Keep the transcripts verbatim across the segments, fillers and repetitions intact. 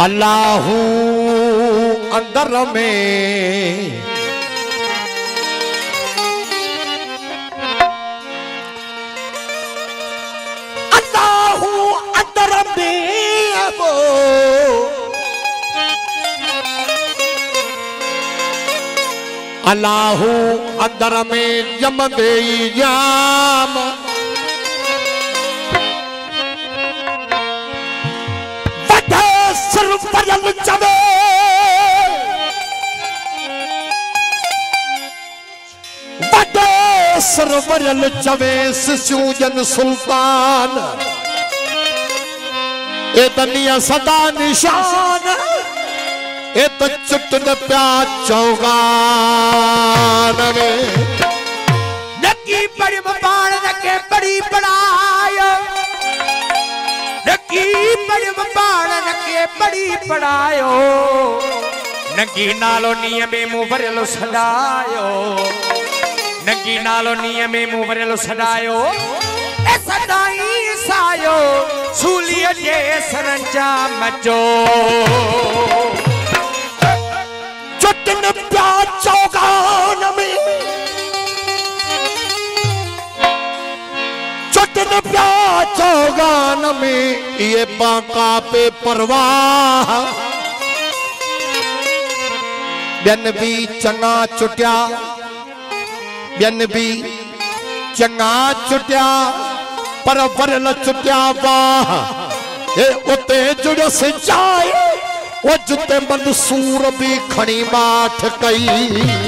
अल्लाहू अंदर में अल्लाहू अंदर में वो अल्लाहू अंदर में जम दे जाम सरवरल चवे बड़े सरवरल चवे सिसूजन सुल्तान ए दुनिया सदा निशान ए तो चुटन प्या चौगान में नकी बड़ी बाण रखे बड़ी बड़ायो नकी बड़ी बाण रखे बड़ी बड़ायो नकी नालो नियमे मुंह भरेलो सदायो नकी नालो नियमे मुंह भरेलो सदायो ए सदाई सायो सूलिय जे सरंजाम जो चुटन प्या चौगान में चुटन प्या चौगान में ये बांका पे परवाह बियन भी चंगा चुटिया बियन भी चंगा चुटिया पर वरल चुटिया वाह ये उते जुड़ से जाए वो जुते मंसूर भी खड़ी माठ कई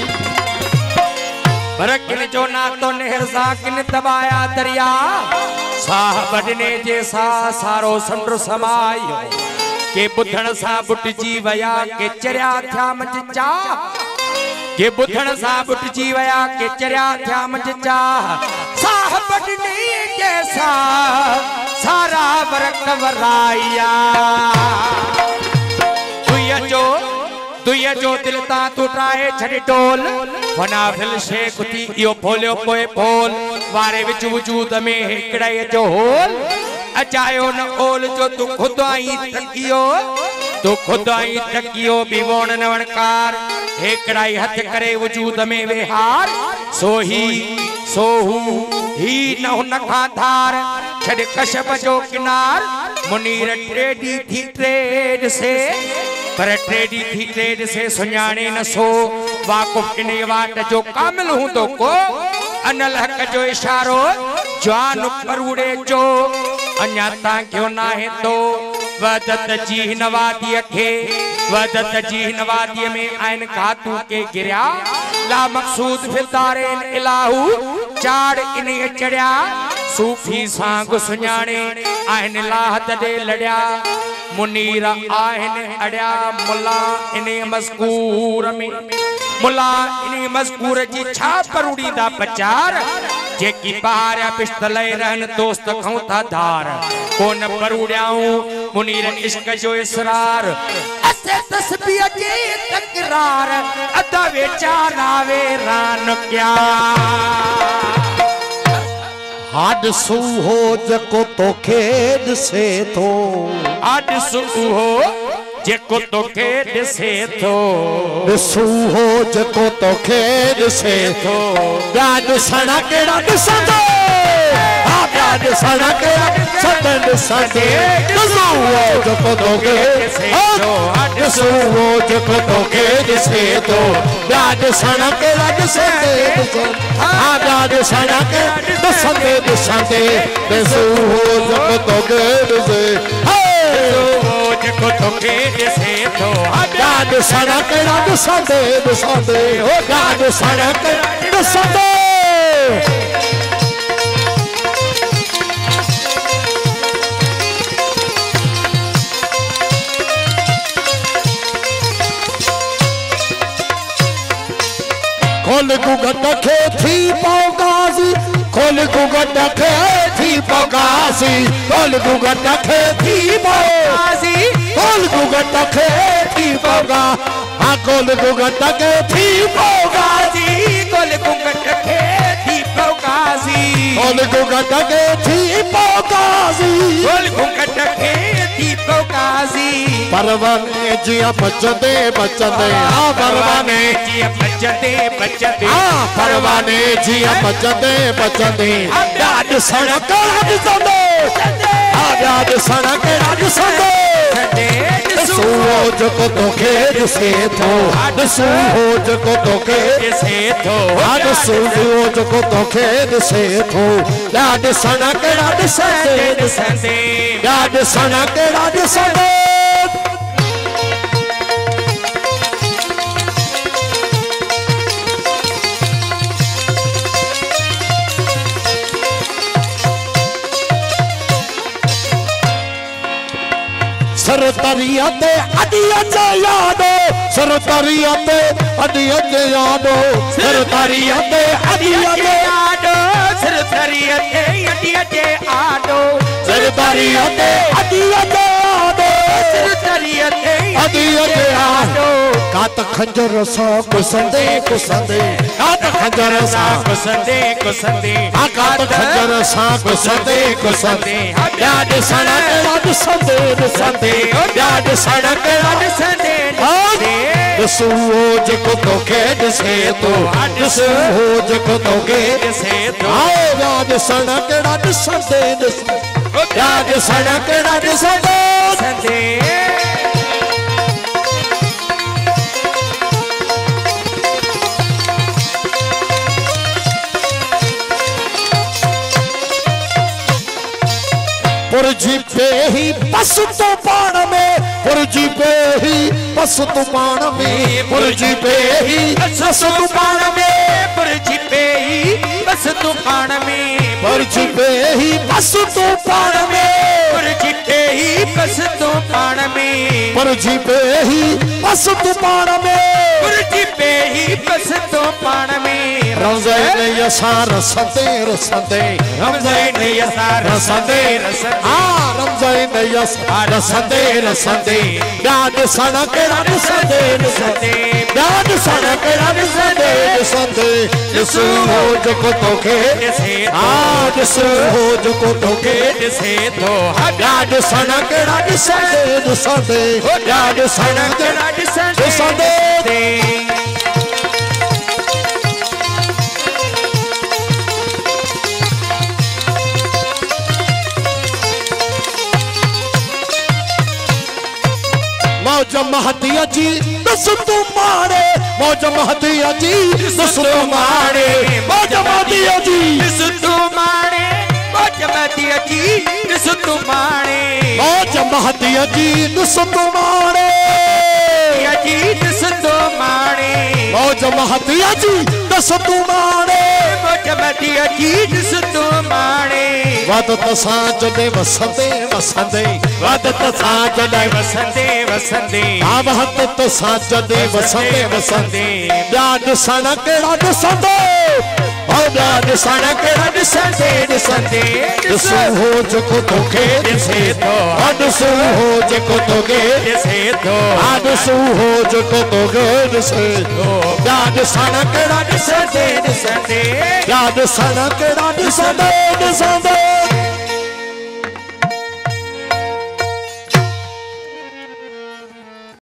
बरकिन जो ना तो नहर साकिन दबाया दरिया साहबने जैसा सारो संड्र समायो के बुधन सा बुट जी वया के चरिया थ्या मचा के बुधन सा बुट जी वया के चरिया थ्या मचा साहबने जैसा सारा बरक वराया दुया जो दुया जो दिल ता टूटाए छड़ी टोल वना फिल शेख थी यो बोलियो कोई बोल वारे विच वजूद में हिकड़े जो होल अचायो न ओल जो तू खुद आई तकियो तू खुद आई तकियो बिवोण नवणकार हिकड़ाई हथ करे वजूद में विहार सोही सोहू ही न हुन खां धार छड़ कशप जो किनार मुनीर ट्रेडी थी ट्रेड से पर ट्रेडी थी ट्रेड से सुञाणे न सो वाकुफ इन वाट जो कामिल हूं तो को अनल हक जो इशारो जान परूड़े जो अन्या ता क्यों ना है तो वदत जी नवादी खे वदत जी नवादी में आइन खातू के गिरया ला मकसूद फिदारे इलाहू चाड़ इने चढ़या सूफी सांग सुञाणे आइन लाहत दे लड़या मुनीर आइन अड़या मुला इने मज़कूर में मुला इने मज़कूर जी छा परूड़ी दा प्रचार जेकी बाहर पिस्तल रहन दोस्त खऊं था धार कोन परूड़याऊं मुनीर इश्क जो इसरार असे तस्बीह जे तकरार अदा वेचारावे रान क्या हाड सू हो जको तो खेद से तो हाड सू हो जको तो खेद से तो सू हो जको तो खेद से तो ब्याज सना केड़ा दिसंदे हां ब्याज सना केड़ा सदन सदे सू हो जको तो खेद से तो हाड सू हो जको तो खेद से तो ब्याज सना केड़ा दिसंदे हां ब्याज सना केड़ा दिसंदे दिसंदे सू हो जको तो खेद से को तो खेद से तो गाद सड़क रंग संदे संदे हो गाद सड़क रंग संदे खोल गुगट खे थी पौगासी खोल गुगट खे थी पौगासी खोल गुगट खे थी पौगासी खोल गुगट खे थी पौगा हाँ खोल गुगट खे थी पौगासी खोल गुगट खे थी पौगासी खोल गुगट खे थी पौगासी खोल गुगट खे थी पौगा काजी परवाने जिया बचदे बचदे हाँ परवाने जिया बचदे बचदे हाँ परवाने जिया बचदे बचदे याद सड़क राज संदे हाँ याद सड़क राज संदे सूरज को तो खेद से थो सूरज को तो खेद से थो आज सूरज को तो खेद से थो याद सड़क राज संदे संदे याद सड़क राज संदे सरतरिया ते अदिया जे यादो सरतरिया ते अदिया जे यादो सरतरिया ते अदिया जे आडो सरतरिया ते अदिया जे आडो सरतरिया ते अदिया जे आडो सरतरिया ते अदिया जे आडो कात खंजर सा कुसंदे कुसंदे कात खंजर सा कुसंदे कुसंदे कात खंजर सा कुसंदे कुसंदे याद सड़क राज संदे संदे याद सड़क राज संदे सूरज को तो खेद से तो सूरज को तो खेद से तो आओ याद सड़क राज संदे याद सड़क राज संदे संदे पुरजी पे ही बस तो पान में पुरजी पे ही बस तो पान में पुरजी पे ही बस तो पान में पुरजी पे ही बस तो पान में पुरजी पे ही बस तो पान में पुरजी पे ही बस तो पान में पुरजी पे ही बस तो पान में पुरजी पे ही बस तो पान में रमज़ान यसार रसंदे रसंदे रमज़ान यसार रसंदे रसंदे हाँ रमज़ान यसार रसंदे रसंदे याद सड़क राज संदे रसंदे याद सड़क राज संदे रसंदे सूरज को तो खेद से आज सूरज को तो खेद से तो याद सड़क राज संदे रसंदे याद सड़क राज संदे रसंदे मौज महदिया जी दस तुम्हारे मौज महदिया जी दस तुम्हारे मौज महदिया जी दस तुम्हारे मौज महदिया जी दस तुम्हारे मौज महदिया जी दस तुम्हारे जी दस तुम्हारे मौज महदिया जी दस तुम्हारे मौज महदिया जी दस तुम्हारे वदत साज दे वसंदे वसंदे वदत साज दे वसंदे वसंदे आवहत साज दे वसंदे वसंदे याद सड़क राज संदे और याद सड़क राज संदे संदे सूरज को तो खेद से तो आज सूरज को तो खेद से तो आज सूरज को तो खेद से तो याद सड़क राज संदे संदे याद सड़क राज संदे संदे